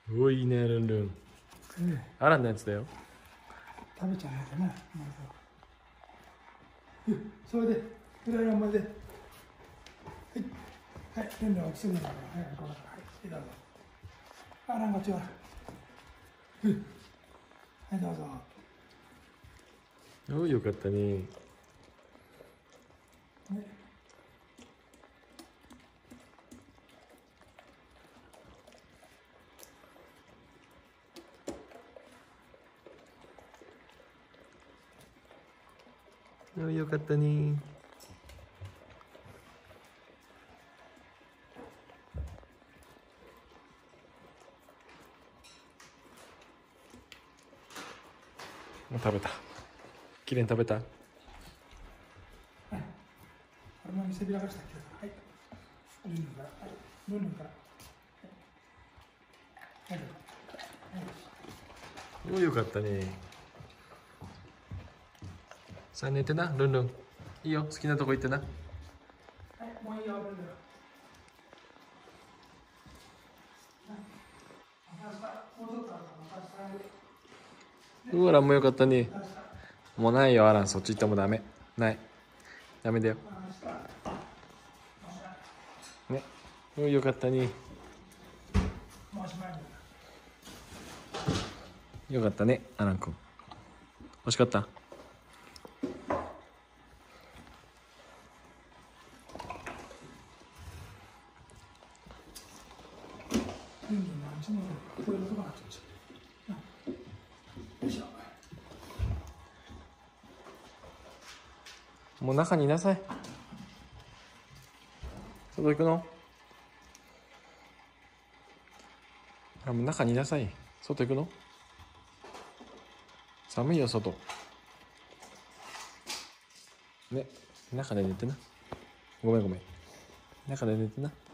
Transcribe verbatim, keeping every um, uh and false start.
おいいねルンルン。アランのやつだよ。 食べちゃうんだな。それで裏山まで。はい、はい、ルンルンは薬だから、はい、これから、はい、どうぞ。アランこっちは。はい、どうぞ。 おいよかったね。おいよかったね。もう食べた。きれいに食べた。 はい。これも見せびらかしたっけど、はい。ルンルンから、はい。ルンルンから。はい。はい。 おいよかったね。さあ寝てな、ルンルン。いいよ、好きなとこ行ってな。 はい、もういいよ、ルンルン。 うわらもよかったね。もうないよ、アラン。そっち行ってもダメ。ない。ダメだよ。ね。おいよかったね。よかったね、アラン君。欲しかった。もう中にいなさい。外行くの？あ、もう中にいなさい。外行くの？寒いよ、外。ね、中で寝てな。ごめんごめん。中で寝てな。